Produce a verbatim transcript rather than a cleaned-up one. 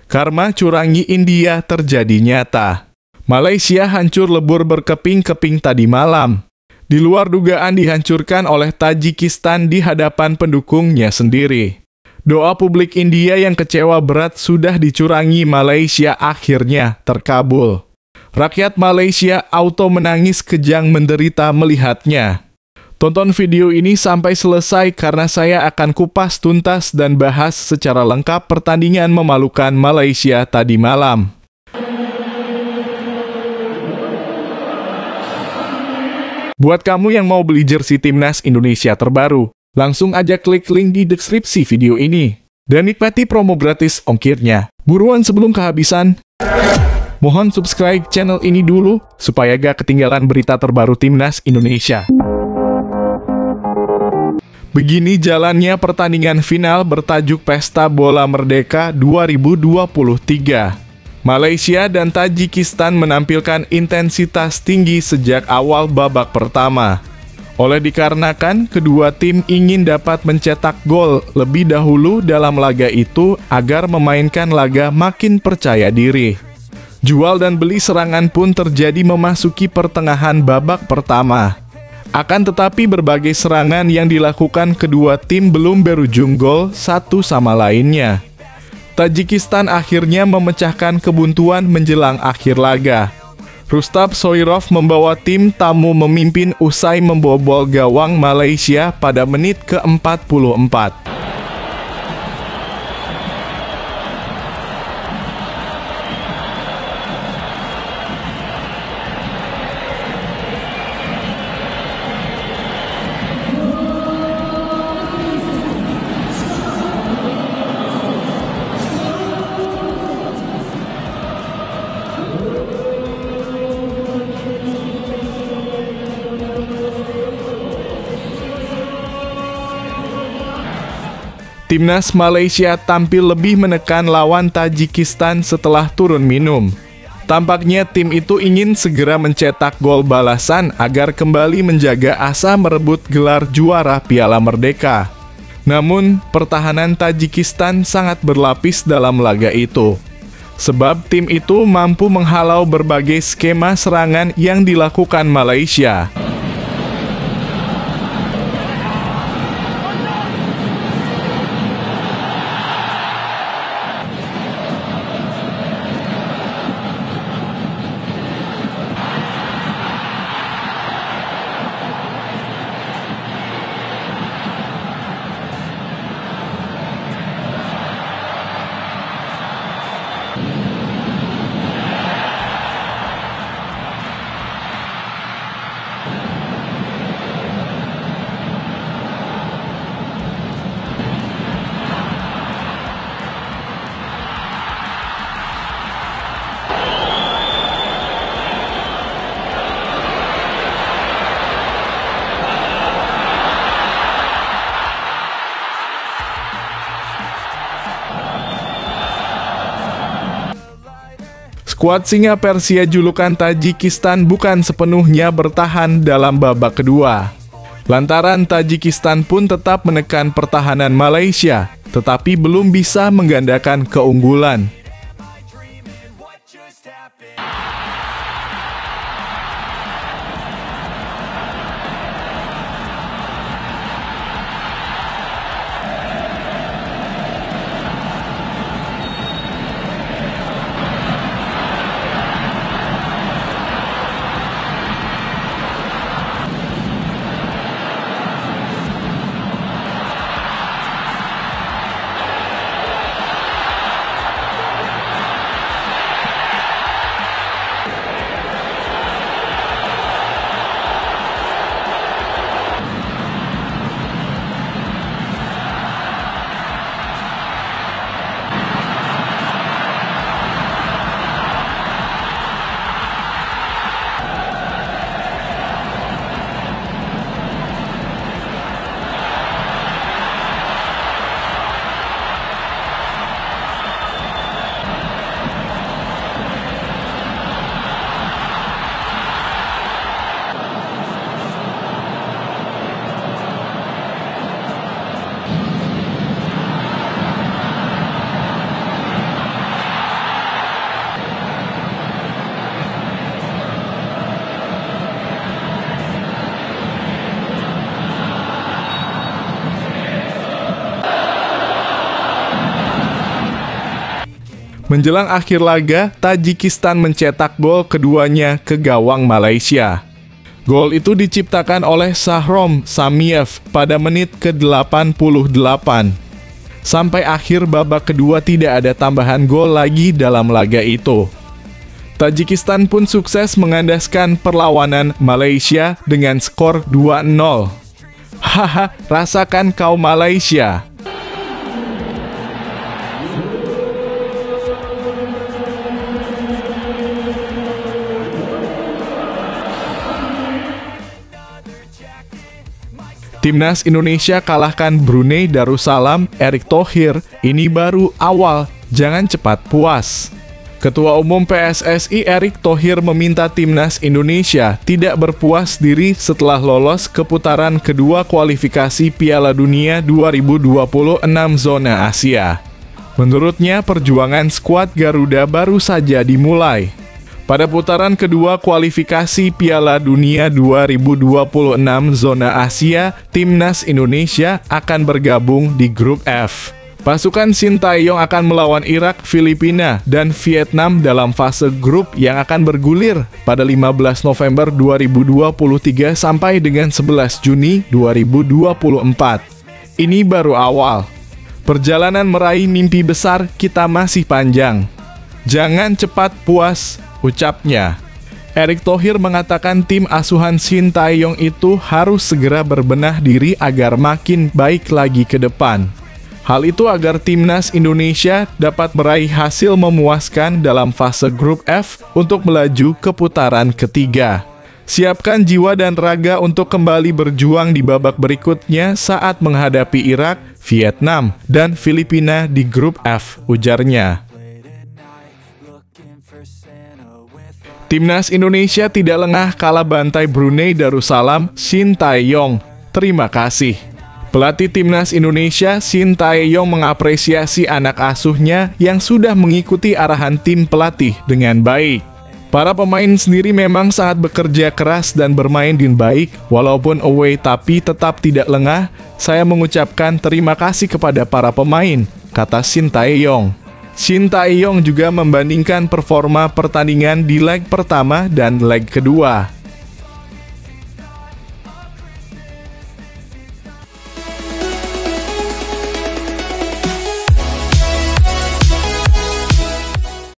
Karma curangi India terjadi nyata. Malaysia hancur lebur berkeping-keping tadi malam. Di luar dugaan dihancurkan oleh Tajikistan di hadapan pendukungnya sendiri. Doa publik India yang kecewa berat sudah dicurangi Malaysia akhirnya terkabul. Rakyat Malaysia auto menangis kejang menderita melihatnya. Tonton video ini sampai selesai karena saya akan kupas tuntas dan bahas secara lengkap pertandingan memalukan Malaysia tadi malam. Buat kamu yang mau beli jersey Timnas Indonesia terbaru, langsung aja klik link di deskripsi video ini. Dan nikmati promo gratis ongkirnya. Buruan sebelum kehabisan. Mohon subscribe channel ini dulu, supaya gak ketinggalan berita terbaru Timnas Indonesia. Begini jalannya pertandingan final bertajuk Pesta Bola Merdeka dua ribu dua puluh tiga. Malaysia dan Tajikistan menampilkan intensitas tinggi sejak awal babak pertama. Oleh dikarenakan kedua tim ingin dapat mencetak gol lebih dahulu dalam laga itu agar memainkan laga makin percaya diri. Jual dan beli serangan pun terjadi memasuki pertengahan babak pertama. Akan tetapi berbagai serangan yang dilakukan kedua tim belum berujung gol satu sama lainnya. Tajikistan akhirnya memecahkan kebuntuan menjelang akhir laga. Rustab Soirov membawa tim tamu memimpin usai membobol gawang Malaysia pada menit ke empat puluh empat. Timnas Malaysia tampil lebih menekan lawan Tajikistan setelah turun minum. Tampaknya tim itu ingin segera mencetak gol balasan agar kembali menjaga asa merebut gelar juara Piala Merdeka. Namun, pertahanan Tajikistan sangat berlapis dalam laga itu. Sebab tim itu mampu menghalau berbagai skema serangan yang dilakukan Malaysia. Skuad Singa Persia julukan Tajikistan bukan sepenuhnya bertahan dalam babak kedua. Lantaran Tajikistan pun tetap menekan pertahanan Malaysia, tetapi belum bisa menggandakan keunggulan. Menjelang akhir laga, Tajikistan mencetak gol keduanya ke gawang Malaysia. Gol itu diciptakan oleh Shahrom Samiev pada menit ke delapan puluh delapan. Sampai akhir babak kedua tidak ada tambahan gol lagi dalam laga itu. Tajikistan pun sukses mengandaskan perlawanan Malaysia dengan skor dua nol. Haha, rasakan kau Malaysia. Timnas Indonesia kalahkan Brunei Darussalam, Erick Thohir. Ini baru awal, jangan cepat puas. Ketua Umum P S S I Erick Thohir meminta Timnas Indonesia tidak berpuas diri setelah lolos ke putaran kedua kualifikasi Piala Dunia dua ribu dua puluh enam zona Asia. Menurutnya, perjuangan skuad Garuda baru saja dimulai. Pada putaran kedua kualifikasi Piala Dunia dua ribu dua puluh enam zona Asia, Timnas Indonesia akan bergabung di grup F. Pasukan Sintayong akan melawan Irak, Filipina, dan Vietnam dalam fase grup yang akan bergulir pada lima belas November dua ribu dua puluh tiga sampai dengan sebelas Juni dua ribu dua puluh empat. Ini baru awal. Perjalanan meraih mimpi besar kita masih panjang. Jangan cepat puas, ucapnya. Erick Thohir mengatakan tim asuhan Sintayong itu harus segera berbenah diri agar makin baik lagi ke depan. Hal itu agar Timnas Indonesia dapat meraih hasil memuaskan dalam fase grup F untuk melaju ke putaran ketiga. Siapkan jiwa dan raga untuk kembali berjuang di babak berikutnya saat menghadapi Irak, Vietnam, dan Filipina di grup F, ujarnya. Timnas Indonesia tidak lengah kalah bantai Brunei Darussalam, Sintayong. Terima kasih. Pelatih Timnas Indonesia, Sintayong, mengapresiasi anak asuhnya yang sudah mengikuti arahan tim pelatih dengan baik. Para pemain sendiri memang sangat bekerja keras dan bermain dengan baik, walaupun away tapi tetap tidak lengah. Saya mengucapkan terima kasih kepada para pemain, kata Sintayong. Sintayong juga membandingkan performa pertandingan di leg pertama dan leg kedua.